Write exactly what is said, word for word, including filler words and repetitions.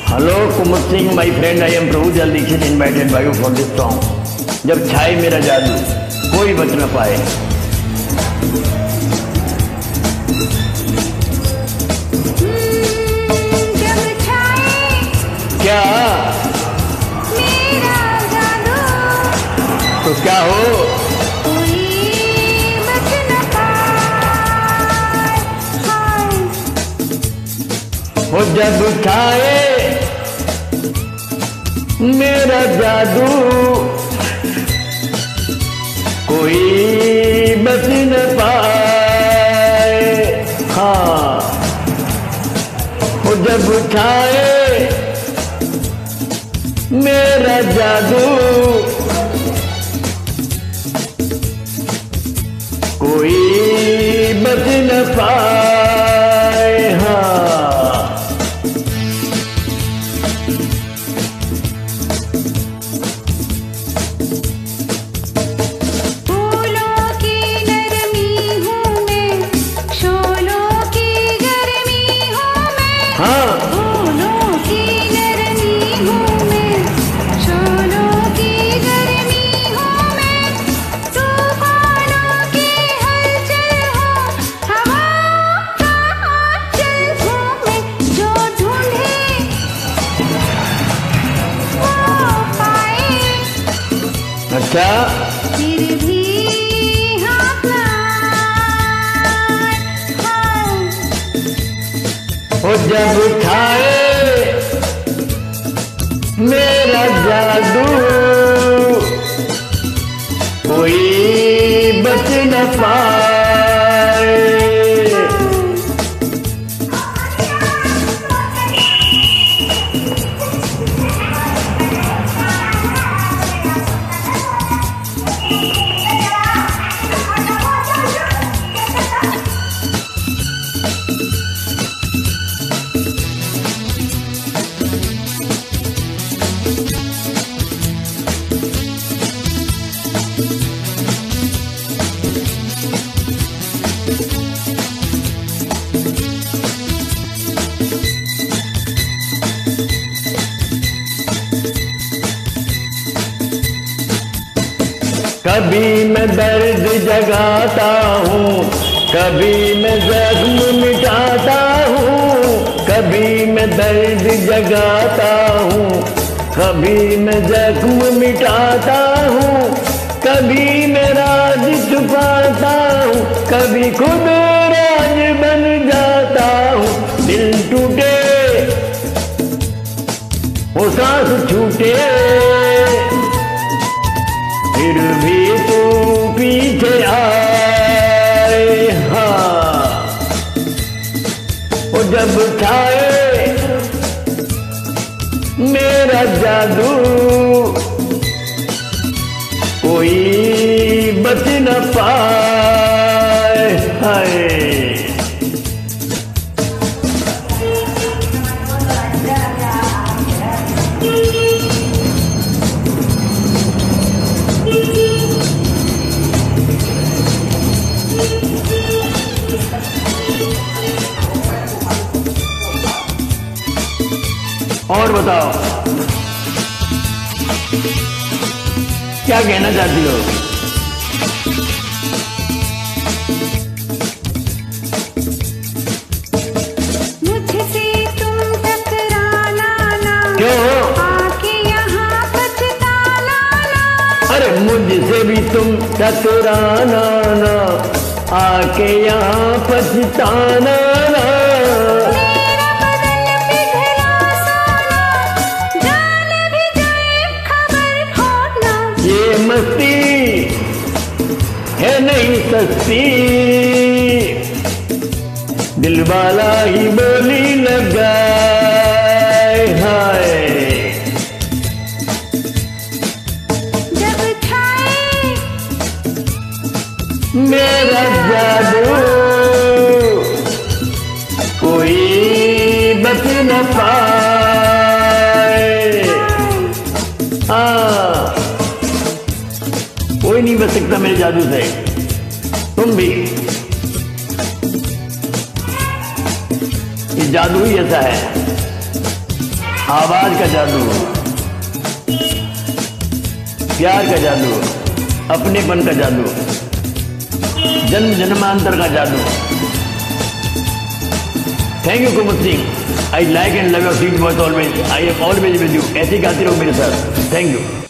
Hello Kumud Singh, my friend, I am Prabhudayal Dikshit invited by you for this song. जब छाए मेरा जादू कोई बच न पाए। जब छाए क्या मेरा जादू तो क्या हो? कोई बच न पाए। हाय हो जब छाए मेरा जादू कोई बच न पाए। हाँ, वो जब छाए मेरा जादू कोई बच न पाए। हाँ, फूलों की नरमी हूँ मैं, शोलों की गर्मी हूँ मैं, तूफानों की हलचल हूँ, हवा का आंचल हूँ मैं, जो ढूंढे वो पाए। अच्छा, फिर भी हो जब छाए मेरा जादू कोई बच न पाए। कभी मैं दर्द जगाता हूँ, कभी मैं जख्म मिटाता हूँ, कभी मैं दर्द जगाता हूँ, कभी मैं जख्म मिटाता हूँ, कभी मैं राज छुपाता हूँ, कभी खुद राज बन जाता हूँ। दिल टूटे वो सांस छूटे, फिर भी तू पीछे आए। हाँ, वो जब छाए मेरा जादू कोई बच न पाए। हाय, और बताओ क्या कहना चाहती हो? मुझसे तुम टकराना ना, क्यों? आके यहाँ पछताना ना। अरे मुझसे भी तुम टकराना ना, आके यहाँ पछताना ना। मेरा बदन पिघला सोना, जान भी जाए खबर होना। ये मस्ती है नहीं सस्ती, दिल वाला ही बोली लगाए। हाय, जब छाए मेरा जादू कोई बच न पाए। हाँ, कोई नहीं बच सकता मेरे जादू से, तुम भी। ये जादू ही ऐसा है। आवाज का जादू, प्यार का जादू, अपनेपन का जादू, जन्म जन्मांतर का जादू। Thank you Kumud Singh. I like and love your sweet voice always. I am always with you. ऐसे गाते रहो मेरे साथ। Thank you.